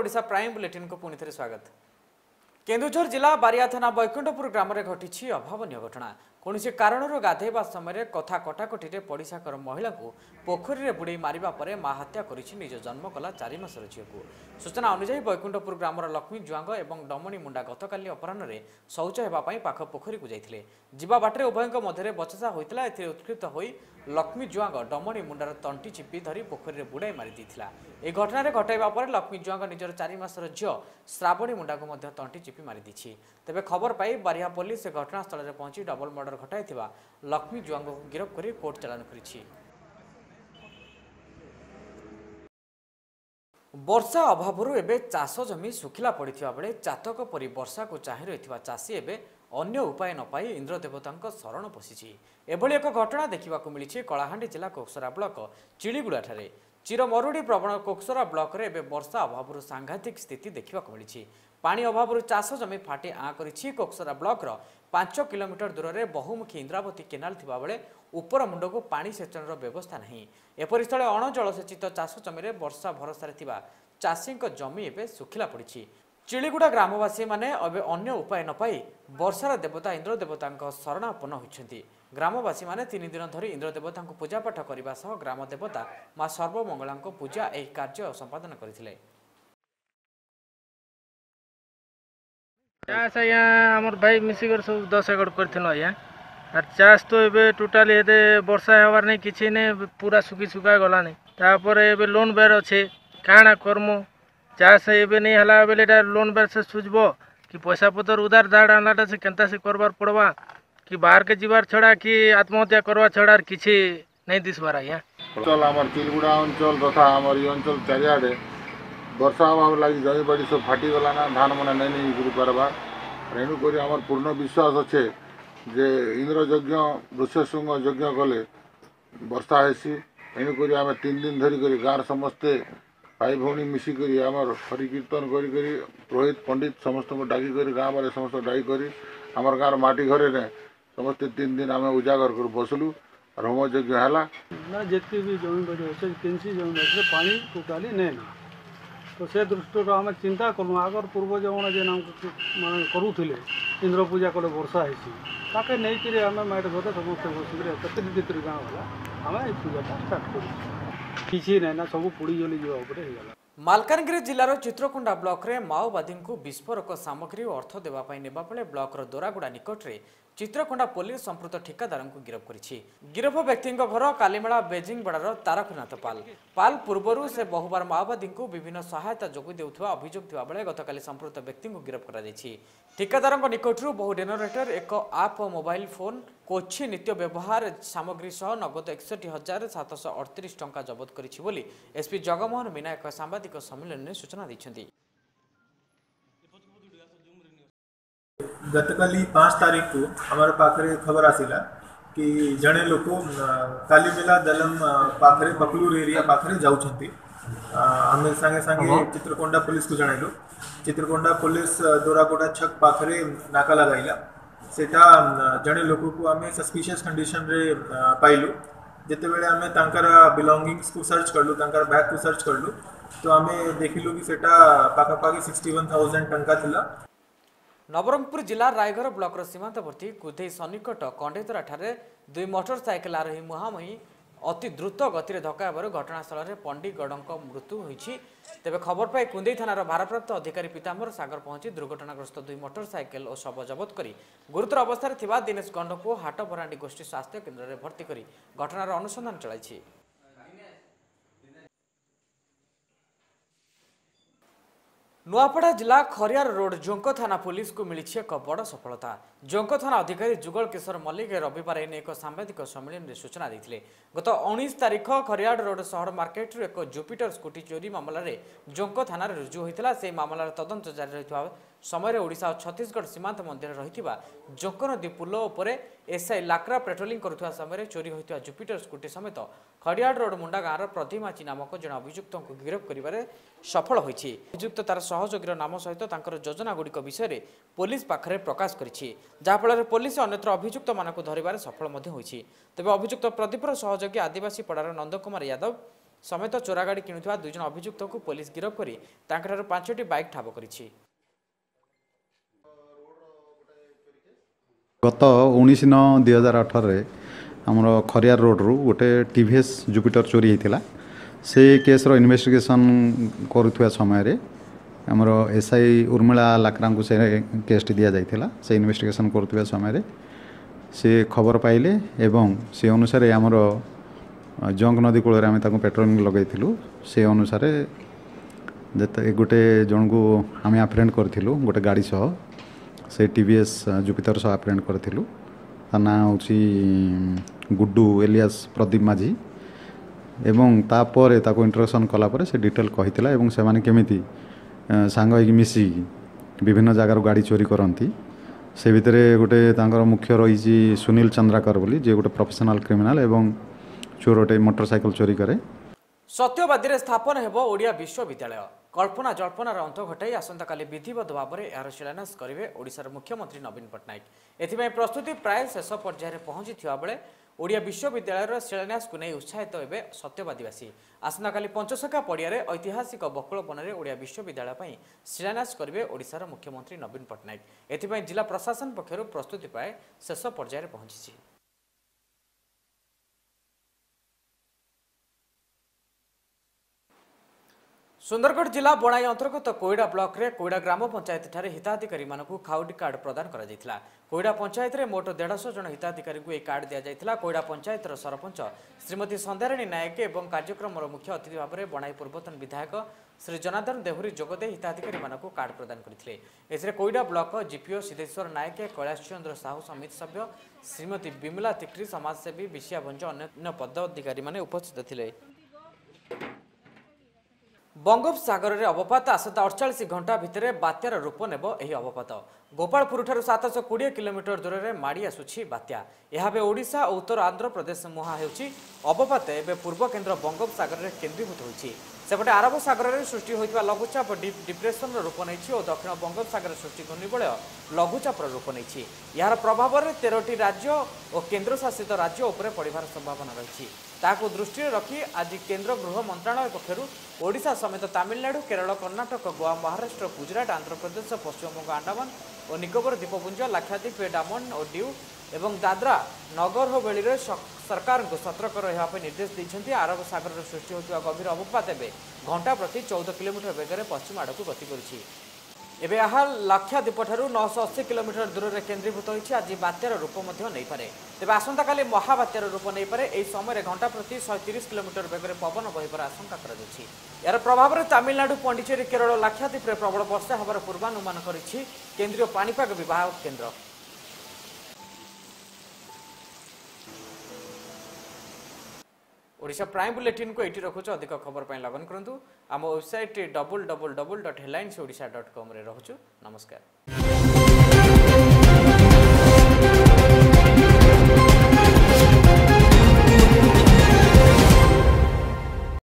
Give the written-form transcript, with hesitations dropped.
Odisha prime bulletin को पुणी थे स्वागत। केन्दुझर जिला बारिया थाना बैकुंठपुर ग्राम में घटी अभावन घटना। कौन कारण गाधेवा समय कथा कटाकटी पड़िशाकर महिला को पोखरी में बुड़े मारिबा परे मां हत्या करिछि निज जन्म कला 4 मासर झील को। सूचना अनुसार बैकुंठपुर ग्रामर लक्ष्मी जुआंग और डमणी मुंडा गतकाली अपराह्न शौच होगापी पाख पोखरी को जाते जीवा बाटे उभयों मध्य बचसा होता उत्क्षिप्त हो लक्ष्मी जुआंग डमणी मुंडार तंटी चिपी धरी पोखरी में बुड़ाई मारी ए घटना घटाइबा पर लक्ष्मी जुआंग निजर 4 मासर झील श्रावणी मुंडा को तंटी चिपी मारी तेबे खबर पाई बारिया पुलिस घटनास्थल में पहुंची डबल मर्डर घटाई लक्ष्मी जुआंग को गिरफ्त कर कोर्ट चालान करिछि। वर्षा अभाव एवं चाष जमी सुखिला पड़ा बेले चातक परी वर्षा को चाह रही चाषी एवं अन्य उपाय न पाई इंद्रदेवता शरण पशिछि। एभली एक घटना देखा मिली कलाहांडी जिला कोकसरा ब्लॉक चिड़ीगुड़ा चिरमरुड़ी प्रवण कोकसरा ब्लॉक रे एवं वर्षा अभाव सांघातिक स्थिति देखा मिली। पानी अभाव चाष जमी फाटी आँ करिछि। कोकसरा ब्लॉक 5 किलोमीटर दूर में बहुमुखी इंद्रावती केनाल थिबा बेले उपर मुंड को पानी सेचन व्यवस्था नहीं। एपरि स्थले अणजलसेचित चाष जमी वर्षा भरोसा चाषी जमी एवं सुखिला पड़ी। चिड़ीगुड़ा ग्रामवासी माने अब अन्य उपाय न पाई वर्षार देवता इंद्रदेवता शरणापन्न होइछन्ति। ग्रामवासी माने 3 दिन धरी इंद्रदेवता पूजापाठ करने सह ग्राम देवता मां सर्वमंगला पूजा यह कार्य संपादन करथिले। चाष यहाँ आमर भाई मिसिकर सब 10 एकड़ करथिनो आया और चाष तो एबे टोटाली एते वर्षा होवार नहीं किछि ने पूरा सुखी सुखा गला नहीं। तापर एबे लोन बेर अच्छे काना कर्म चाष एबे नहीं हला बेले लोन बेर से सुझबो कि पैसा पतर उधार दाड़ आनाटा से केनता से करबार पड़वा कि बाहर के जीवार छड़ा कि आत्महत्या करवा छड़ा किछि नहीं दिसबार आया। अंचल आमर चिलगुड़ा अंचल तथा आमर ये अंचल चारियाडे वर्षा अभाव लगी जमी बाड़ी सब फाटी गला ना धान मैंने नहीं गुरु पार्बा तेणुक आमर पूर्ण विश्वास अच्छे जे इंद्र यज्ञ ऋष्यशृंग यज्ञ कले वर्षा हेसी। तेणुक आम 3 दिन धरिक गाँव समस्ते भाई भौणी मिसिक आमर हरि कीर्तन करी पुरोहित पंडित समस्त को डाकी कर गाँव बारे समस्त डाकी कर आमर गाँव माटी घरे ने समस्ते 3 दिन आम उजागर कर बसलु और होम यज्ञ है ना जितकी भी जमी बाड़ी अच्छे किसी जमी बाड़ी पानी टोटाली नहीं तो से दृष्टि आम चिंता करूँ आगर पूर्वज मैंने जेन माने करूले इंद्र पूजा कले वर्षा होके नहीं आम माइट घर समस्त बसिक गाँव वाला आम ये पूजा स्टार्ट कर किसी ना ना सब पोड़ी जली जावा। मालकानगिरी जिलार चित्रकोंडा ब्लॉक रे माओवादी को विस्फोरक सामग्री और अर्थ देवाई नेबा बेले ब्लॉकर दोरागुड़ा निकट में चित्रकोंडा पुलिस संपृक्त ठिकादार को गिरफ्त करिछि। गिरफ व्यक्ति घर कालीमेला बेजिंग बड़ार तारकनाथ पाल पूर्वर से बहुबार माओवादी को विभिन्न सहायता जोगी देउथवा अभियोग थिबा बेले गतकाली संपृक्त व्यक्ति को गिरफ्त करा जायछि। ठिकादार निकट बहु जेनेटर एक आप मोबाइल फोन कोछि नित्य व्यवहार सामग्री सह नगद 61,738 टंका जबत करिछि बोली एसपी जगमोहन मीना एक सांबादिक सम्मेलन में सूचना दी। गतकाली 5 तारीख को हमारे पाखरे खबर आसिला कि जड़े लोक कालीमेला दलम पाखरे बकलूर एरिया पाखरे जाउछंती। आमे संगे संगे चित्रकोंडा पुलिस को जणाइलु। चित्रकोंडा पुलिस दोरागोड़ा छक पाखरे नाका लगाइला सेटा जड़े लोक को आमे सस्पिशियस कंडीशन रे पाइलु। जेते बेले आमे तांकर बिलोंगिंग्स को सर्च करलु तांकर बैग को सर्च करलु तो आमे देखिलु कि सेटा पाखापाखि 61,000 टंका थिला। नवरंगपुर जिला रायगढ़ ब्लॉक सीमांतवर्ती कुधई सन्निकट कंडेतरा ठारे 2 मोटरसाइकेल आरोही मुहांमुही अति द्रुत गति धक्का घटनास्थल में पंडिगड़ मृत्यु होती। तेज खबर पाई कुंदई थानार भारप्राप्त अधिकारी पीताम्बर सागर पहुंची दुर्घटनाग्रस्त 2 मोटरसाइकेल और शव जबत कर गुरुतर अवस्था दिनेश गंड को हाटपरांडी गोष्ठी स्वास्थ्य केन्द्र में भर्ती कर घटनार अनुसंधान चलाई। नुआपड़ा जिला खरियार रोड जोंक थाना पुलिस को मिली एक बड़ सफलता। जोंक थाना अधिकारी जुगल किशोर मल्लिक रविवार एने एक सांबादिक सम्मेलन में सूचना देते। गत 19 तारीख खरियार रोड सहर मार्केट एक जुपिटर स्कूटी चोरी मामलें जोंक थाना रुजु होता से मामलार तदंत जारी रही समय ओडिशा और छत्तीसगढ़ सीमांत मध्य रही जोंक नदी पुल उपर एसआई लाक्रा पेट्रोलिंग करुवा समय चोरी होता जुपिटर स्कूटी समेत खड़ियाड़ रोड मुंडा गाँव प्रदीमाची नामक जन अभियुक्त को गिरफ्त कर सफल होती। अभियुक्त तार सहयोगी नाम सहित योजना गुड़िक विषय पुलिस पाखरे प्रकाश करिछि जहाँफल पुलिस अन्यत्र अभियुक्त मानक धरबार सफल होती। तेज अभियुक्त प्रदीपर सहयोगी आदिवासी पड़ार नंद कुमार यादव समेत चोरा गाड़ी किणुवा 2 जन अभियुक्त को पुलिस गिरफ्त कर 5टी बाइक ठाब करिछि। गत 19/9/2018 आमर खरियार रोड्रु गोटे टीवीएस जुपिटर चोरी होता से केस्र इन्वेस्टिगेशन करुवा समय आमर एसआई उर्मिला लाकरा को से केस दि जाता से इन्वेस्टिगेशन करुवा समय से खबर पाइले एवं से अनुसार आमर जंग नदी कूल आम पेट्रोलिंग लगेलु से अनुसार गोटे जन को आम एप्रेहेंड करूँ गोटे गाड़ी सह से टीवीएस जुपिटर सह एप्रेहेंड करूँ ता ना हूँ गुड्डू एलियास प्रदीप माझी एवं तापर ताको इंट्रोडक्शन कलापर से डिटेल कहीला एवं से माने केमिति सांग होइकि मिसी विभिन्न जगार गाड़ी चोरी करती से भितर गोटे तांकर मुख्य रही सुनील चंद्राकर बोली जे गोटे प्रोफेशनल क्रिमिनाल एवं चोरोटे मोटरसाइकल चोरी करे। सत्यवादी स्थापन हेब ओडिया विश्वविद्यालय कल्पना जल्पनार अंत घटाई आसंता काली विधिवत भाव में यार शिलान्यास करेंगे ओडिशार मुख्यमंत्री नवीन पट्टनायक। एथिपाई प्रस्तुति प्राय शेष पर्यायर पहुंची बेले ओडिया विश्वविद्यालय शिलान्यास को नहीं उत्साहित होबे सत्यवादीवासी। आसंता काली पंचसखा पड़ियारे ऐतिहासिक बकुलपन में ओडिया विश्वविद्यालय पर शिलान्यास करेंगे ओडिशार मुख्यमंत्री नवीन पट्टनायक। एथिपाई जिला प्रशासन पक्षर प्रस्तुति प्राय शेष पर्यायर पहुंची। सुंदरगढ़ जिला बणाई अंतर्गत कोईडा ब्लॉक रे कोईडा ग्राम पंचायत ठारे हिताधिकारी मानकु खाउटी कार्ड प्रदान करा जायतिला। कोईडा पंचायत रे मोट 150 जन हिताधिकारी को कार्ड दिया जायतिला। कोईडा पंचायत सरपंच श्रीमती संध्याराणी नायक एवं कार्यक्रम मुख्य अतिथि भाव में बणाई पूर्वतन विधायक श्री जनार्दन देहुरी जोगदे हिताधिकारी मानकु कार्ड प्रदान करथिले। एसरे कोईडा ब्लॉक जीपीओ सिद्धेश्वर नायक कैलाश चंद्र साहू समिति सभ्य श्रीमती बिमला तिक्री समाजसेवी विषया भंज अन्य पदाधिकारी माने उपस्थित थिले। बंगोपसागर में अवपात आसता 48 घंटा भितर बात्यार रूप नेब यह अवपात। गोपालपुर 720 किलोमीटर दूर में माड़ी आसुछि बात्या। यह ओडिशा और उत्तर आंध्र प्रदेश मुहां होउछि। अवपात एवं पूर्व केन्द्र बंगोपसागर में केन्द्रीभूत होइछि। सेपटे अरब सागर में सृष्टि होइतिबा लघुचाप डिप्रेशन रूप नहीं और दक्षिण बंगोपसागर सृष्टि घूर्णिबलय लघुचापर रूप नहीं। यार प्रभाव में 13टी राज्य और केन्द्रशासित राज्य उपर पड़िबार संभावना रही। ताकू दृष्टि रखी आज केन्द्र गृह मंत्रालय पक्षर ओडिशा समेत तमिलनाडु केरल कर्णाटक गोवा महाराष्ट्र गुजरात आंध्र प्रदेश पश्चिमबंग अंडमान और निकोबर द्वीपपुंज लाक्षाद्वीप डामन और डिउ एवं दादरा नगर हवेली सरकार को सतर्क रहा निर्देश देते। अरब सागर सृष्टि होता गभीर अवपात घंटा प्रति 14 किलोमीटर बेगर पश्चिम आड़ को गति करुछि। एबे यह लाक्षाद्वीप ठारू 980 किलोमीटर दूर में केन्द्रीभूत होइछि। आज बात्यार रूप नहीं पारे। तेबे आसंता काली महाबात्यार रूप नहीं पारे। एही समय घंटा प्रति 130 किलोमीटर बेगर पवन बहिबार आशंका कराଯାଉଛି। यार प्रभाव में तमिलनाडु पंडिचेरी केरल लाक्षाद्वीप में प्रबल वर्षा होबार पूर्वानुमान करिछि केंद्रीय पाणीपाग विभाग केन्द्र। ओडिशा प्राइम बुलेटिन को एटी रखुछु। अधिक खबर पाई लगन करंतु आम वेबसाइट www.headlinesodisha.com रे रहुछु। नमस्कार।